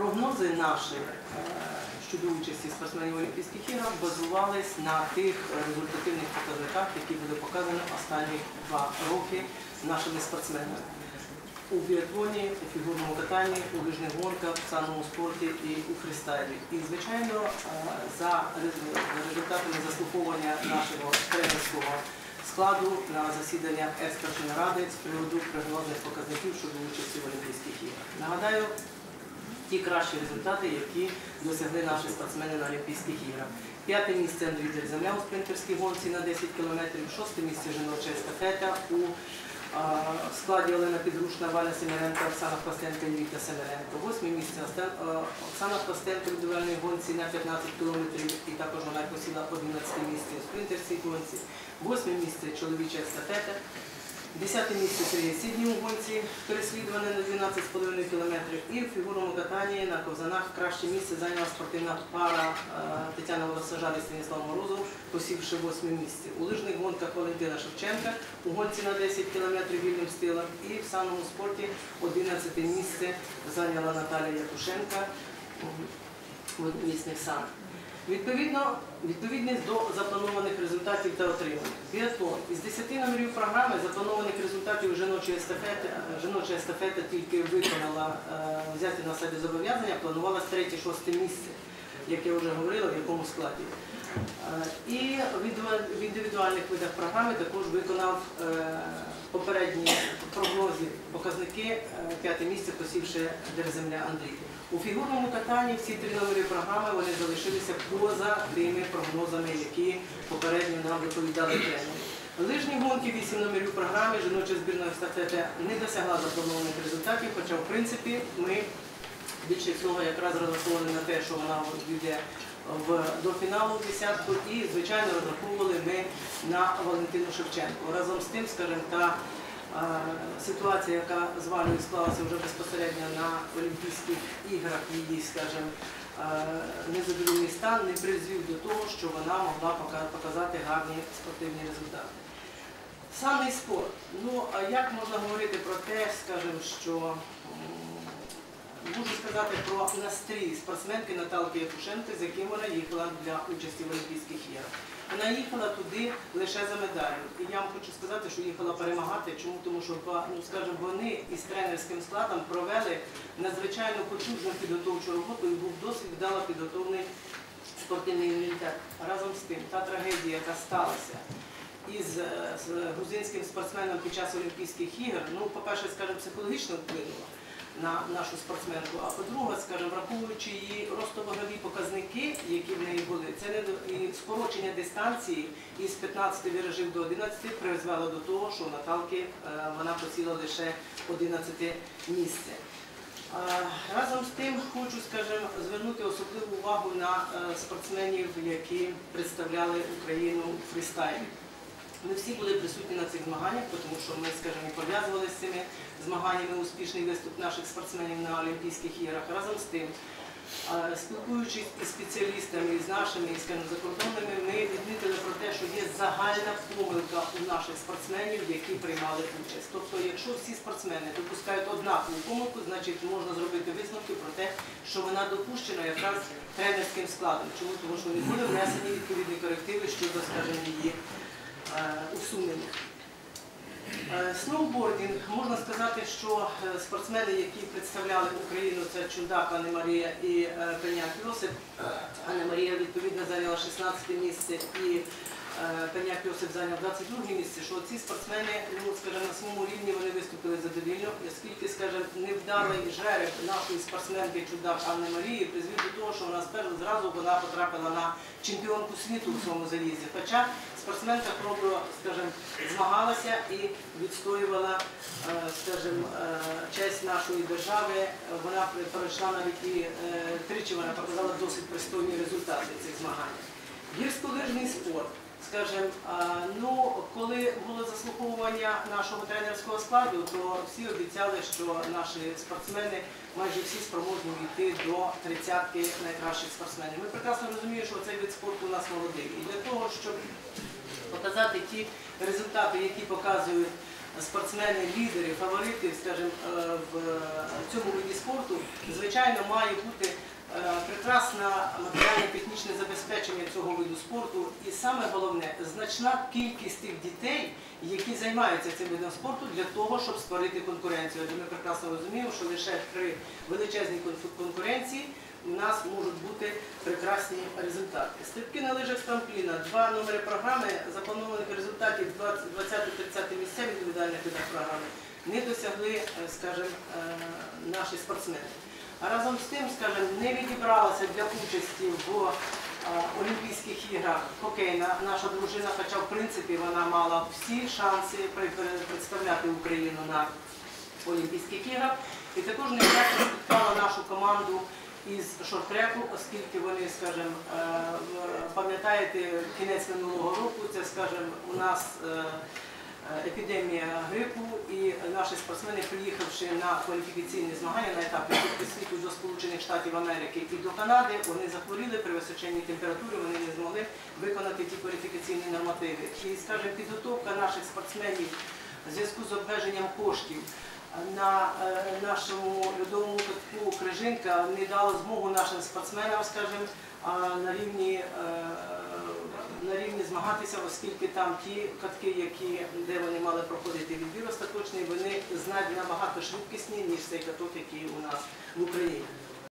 Прогнози наші щодо участі спортсменів в Олімпійських іграх базувались на тих результативних показниках, які були показані останні 2 роки нашими спортсменами. У біатлоні, у фігурному катанні, у лижних гонках, в санному спорті і у фристайлі. І, звичайно, за результатами заслуховування нашого тренерського складу на засідання експертної ради з приводу прогнозних показників щодо участі в Олімпійських іграх. Нагадаю, ті кращі результати, які досягли наші спортсмени на Олімпійських іграх. 5-те місце Андрій Дерземля у спринтерській гонці на 10 кілометрів, 6-те місце жіноча естафета у складі Олена Підрушна, Валя Семеренко, Оксана Костенко і Віта Семеренко. 8-те місце Оксана Костенко в індивідуальній гонці на 15 кілометрів і також вона посіла 11-те місце у спринтерській гонці. 8-те місце чоловіча естафета. 10-те місце Сергій Сідній у гонці, переслідуване на 12,5 кілометрів. І в фігурному катанні на ковзанах краще місце зайняла спортивна пара Тетяна Волосожар і Станіслав Морозов, посівши 8-те місце. У лижних гонках Валентина Шевченка у гонці на 10 кілометрів вільним стилем. І в санному спорті 11-те місце зайняла Наталія Якушенка в одновісних санах. Відповідність до запланованих результатів та отриманих. Біатлон. Із 10 номерів програми запланованих результатів жіноча естафета тільки виконала взяти на себе зобов'язання, планувалось 3-6 місце, як я вже говорила, в якому складі. І в індивідуальних видах програми також виконав попередні прогнози, показники, 5-те місце посівши Дерземля Андрій. У фігурному катанні всі 3 номери програми вони залишилися поза тими прогнозами, які попередньо нам доповідали тренери. Лижні гонки, 8 номерів програми, жіноча збірна естафета не досягла запланованих результатів, хоча в принципі ми більше всього якраз розраховували на те, що вона війде до фіналу в десятку і, звичайно, розраховували ми на Валентину Шевченко. Разом з тим, скажімо, та ситуація, яка з Валею склалася вже безпосередньо на Олімпійських іграх, її, скажімо, незадовільний стан не призвів до того, що вона могла показати гарні спортивні результати. Санний спорт. Ну, як можна говорити про те, скажімо, що можу сказати про настрій спортсменки Наталки Якушенко, з яким вона їхала для участі в Олімпійських іграх. Вона їхала туди лише за медаллю. І я вам хочу сказати, що їхала перемагати. Чому? Тому що, скажімо, вони із тренерським складом провели надзвичайно потужну підготовчу роботу і був досить вдало підготовлений спортивний імунітет. Разом з тим, та трагедія, яка сталася із грузинським спортсменом під час Олімпійських ігор, ну, по-перше, скажімо, психологічно вплинула на нашу спортсменку, а по-друге, скажімо, враховуючи її ростовагові показники, які в неї були, це і скорочення дистанції із 15 віражів до 11 призвело до того, що у Наталки вона посіла лише 11 місце. Разом з тим хочу, скажімо, звернути особливу увагу на спортсменів, які представляли Україну у фристайлі. Ми всі були присутні на цих змаганнях, тому що ми, скажімо, пов'язували з цими змаганнями успішний виступ наших спортсменів на Олімпійських іграх. Разом з тим, спілкуючись із спеціалістами, із нашими, скажімо, закордонними, ми відмітили про те, що є загальна помилка у наших спортсменів, які приймали участь. Тобто, якщо всі спортсмени допускають однакову помилку, значить можна зробити висновки про те, що вона допущена якраз тренерським складом. Чому? Тому що не були внесені відповідні корективи щодо, скажімо, її усунення. Сноубординг. Можна сказати, що спортсмени, які представляли Україну, це Чудак Анна Марія і Пеняк Йосип. Анна Марія, відповідно, зайняла 16 місце і Пеняк Йосип зайняв 22 місце, що ці спортсмени, ну, скажімо, на своєму рівні вони виступили задовільно, оскільки, скажімо, невдалий жереб нашої спортсменки Чудак Анни Марії призвів до того, що вона зразу вона потрапила на чемпіонку світу в цьому залізі. Хоча спортсменка хоробро, скажімо, змагалася і відстоювала, скажімо, честь нашої держави. Вона пройшла навіть і тричі вона показала досить пристойні результати цих змагань. Гірськолижний спорт. Скажімо, ну, коли було заслуховування нашого тренерського складу, то всі обіцяли, що наші спортсмени майже всі спроможні війти до 30-ки найкращих спортсменів. Ми прекрасно розуміємо, що цей вид спорту у нас молодий. І для того, щоб показати ті результати, які показують спортсмени, лідери, фаворити, скажімо, в цьому виді спорту, звичайно, має бути прекрасне матеріально-технічне забезпечення цього виду спорту. І саме головне, значна кількість тих дітей, які займаються цим видом спорту для того, щоб створити конкуренцію. Адже ми прекрасно розуміємо, що лише при величезній конкуренції у нас можуть бути прекрасні результати. Стрибки на лижах з трампліна, 2 номери програми, запланованих результатів 20-30 місця в індивідуальних видах програми не досягли, скажімо, наші спортсмени. А разом з тим, скажімо, не відібралася для участі в Олімпійських іграх хокейна наша дружина, хоча в принципі вона мала всі шанси представляти Україну на Олімпійських іграх. І також не підтримала нашу команду із шорт-треку, оскільки вони, скажімо, пам'ятаєте, кінець минулого року, це, скажімо, у нас епідемія грипу, і наші спортсмени, приїхавши на кваліфікаційні змагання на етапі Кубку світу до Сполучених Штатів Америки і до Канади, вони захворіли при височенній температурі, вони не змогли виконати ті кваліфікаційні нормативи. І, скажімо, підготовка наших спортсменів в зв'язку з обмеженням коштів на нашому льодовому катку Крижинка не дала змогу нашим спортсменам, скажімо, на рівні змагатися, оскільки там ті катки, де вони мали проходити відбір остаточний, вони набагато швидкісні, ніж цей каток, який у нас в Україні.